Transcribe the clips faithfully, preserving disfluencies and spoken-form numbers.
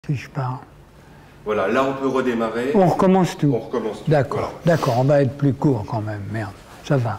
Si je pars. Voilà, là on peut redémarrer. On recommence tout. On recommence tout. D'accord, Voilà. d'accord, on va être plus court quand même, merde, ça va.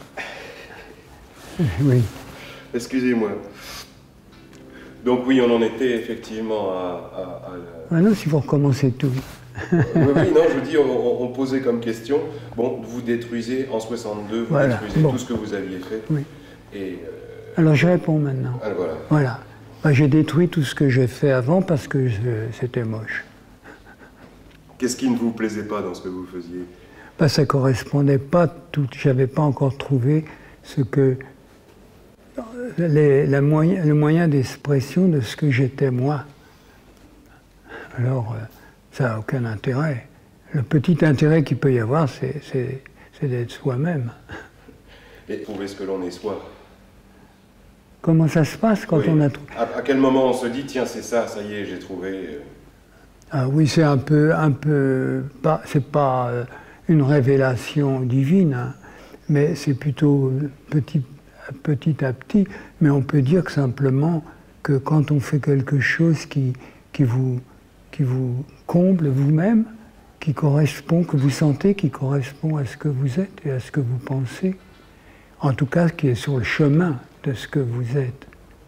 Oui. Excusez-moi. Donc oui, on en était effectivement à... à, à la... Ah non, si vous recommencez tout. oui, oui, non, je vous dis, on, on posait comme question, bon, vous détruisez en soixante-deux, vous Voilà, détruisez bon. tout ce que vous aviez fait. Oui. Et, euh, Alors je réponds maintenant. alors, voilà. Voilà. Ben, j'ai détruit tout ce que j'ai fait avant parce que c'était moche. Qu'est-ce qui ne vous plaisait pas dans ce que vous faisiez? Ben, ça correspondait pas tout. J'avais pas encore trouvé ce que les, la moyen, le moyen d'expression de ce que j'étais moi. Alors, euh, ça n'a aucun intérêt. Le petit intérêt qu'il peut y avoir, c'est d'être soi-même. Et trouver ce que l'on est soi. Comment ça se passe quand Oui. on a trouvé? À, à quel moment on se dit, tiens, c'est ça, ça y est, j'ai trouvé... euh, Ah oui, c'est un peu, un peu, pas, c'est pas euh, une révélation divine, hein, mais c'est plutôt petit, petit à petit. Mais on peut dire que simplement que quand on fait quelque chose qui, qui vous, qui vous comble vous-même, qui correspond, que vous sentez, qui correspond à ce que vous êtes et à ce que vous pensez, en tout cas, qui est sur le chemin de ce que vous êtes.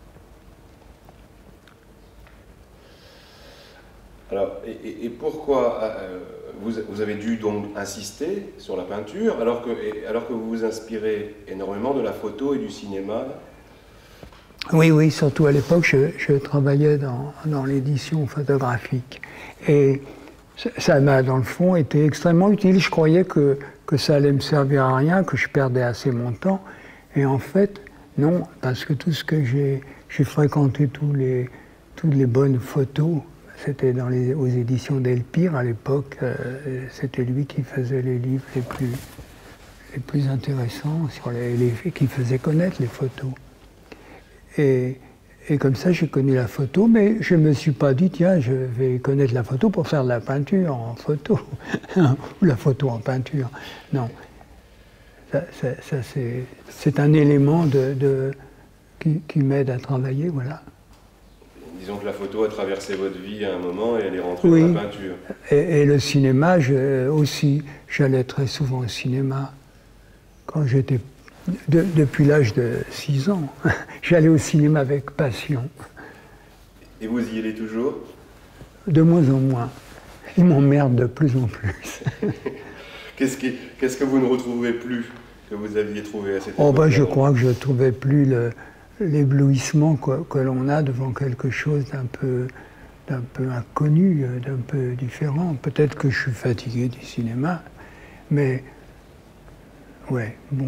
Alors, et, et- et pourquoi euh, vous, vous avez dû donc insister sur la peinture, alors que, et- alors que vous vous inspirez énormément de la photo et du cinéma? Oui, oui, surtout à l'époque, je, je travaillais dans, dans l'édition photographique. Et ça m'a, dans le fond, été extrêmement utile. Je croyais que, que ça allait me servir à rien, que je perdais assez mon temps. Et en fait, non, parce que tout ce que j'ai... J'ai fréquenté tous les, toutes les bonnes photos. C'était dans les, aux éditions Delpire, à l'époque. Euh, C'était lui qui faisait les livres les plus, les plus intéressants, sur les, les, qui faisait connaître les photos. Et, et comme ça, j'ai connu la photo, mais je ne me suis pas dit, tiens, je vais connaître la photo pour faire de la peinture en photo, ou la photo en peinture. Non. Ça, ça, ça c'est un élément de, de, qui, qui m'aide à travailler, voilà. Disons que la photo a traversé votre vie à un moment et elle est rentrée Oui. dans la peinture. Et, et le cinéma, je, aussi, j'allais très souvent au cinéma. Quand j'étais, de, depuis l'âge de six ans, j'allais au cinéma avec passion. Et vous y allez toujours? De moins en moins. Il m'emmerde de plus en plus. Qu'est-ce qui- qu'est-ce que vous ne retrouvez plus que vous aviez trouvé à cette Oh époque? ben, je crois que je ne trouvais plus l'éblouissement que, que l'on a devant quelque chose d'un peu, d'un peu inconnu, d'un peu différent. Peut-être que je suis fatigué du cinéma, mais ouais, bon.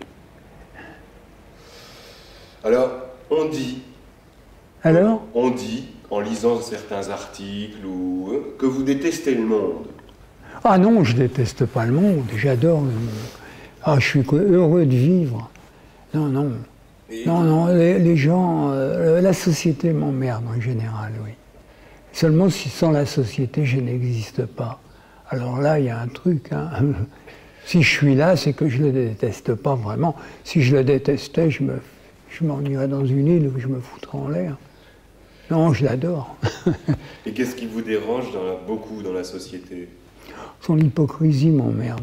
Alors, on dit, Alors? on dit, en lisant certains articles, ou, euh, que vous détestez le monde. Ah non, je déteste pas le monde, j'adore le monde. Ah, je suis heureux de vivre. Non, non. Et- Non, non, les, les gens, euh, la société m'emmerde en général, oui. Seulement si sans la société, je n'existe pas. Alors là, il y a un truc. Hein. Si je suis là, c'est que je ne le déteste pas vraiment. Si je le détestais, je me, je m'ennuierais dans une île où je me foutrais en l'air. Non, je l'adore. Et qu'est-ce qui vous dérange dans la- beaucoup dans la société? Son hypocrisie m'emmerde.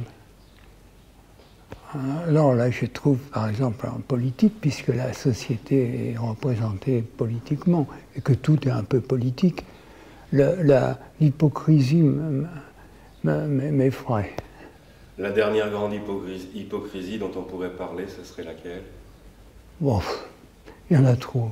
Alors là, je trouve, par exemple, en politique, puisque la société est représentée politiquement, et que tout est un peu politique, l'hypocrisie m'effraie. La dernière grande hypocrisie, hypocrisie dont on pourrait parler, ce serait laquelle? Bon, il y en a trop.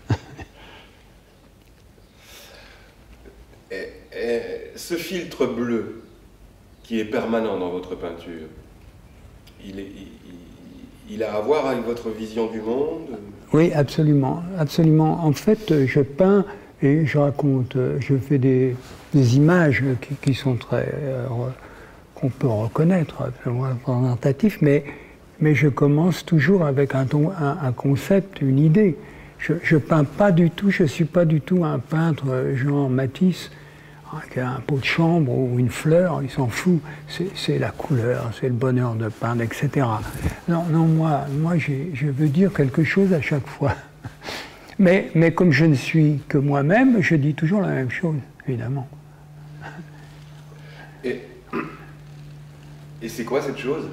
Et- et ce filtre bleu qui est permanent dans votre peinture, il, est- il- il a à voir avec votre vision du monde? Oui, absolument, absolument. En fait, je peins et je raconte, je fais des, des images qui, qui sont très... euh, qu'on peut reconnaître, représentatifs, mais, mais je commence toujours avec un, ton, un, un concept, une idée. Je ne peins pas du tout, je ne suis pas du tout un peintre genre Matisse, avec un pot de chambre ou une fleur, il s'en fout. C'est la couleur, c'est le bonheur de peindre, et cetera. Non, non, moi, moi je veux dire quelque chose à chaque fois. Mais, mais comme je ne suis que moi-même, je dis toujours la même chose. évidemment. Et, et c'est quoi cette chose?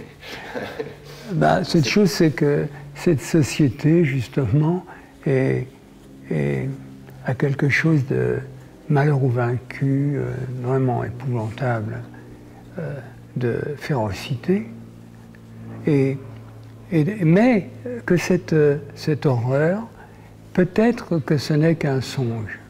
Ben, cette chose, c'est que cette société, justement, est, est, a quelque chose de malheureux vaincu, euh, vraiment épouvantable, euh, de férocité. Et, et, mais que cette, cette horreur, peut-être que ce n'est qu'un songe.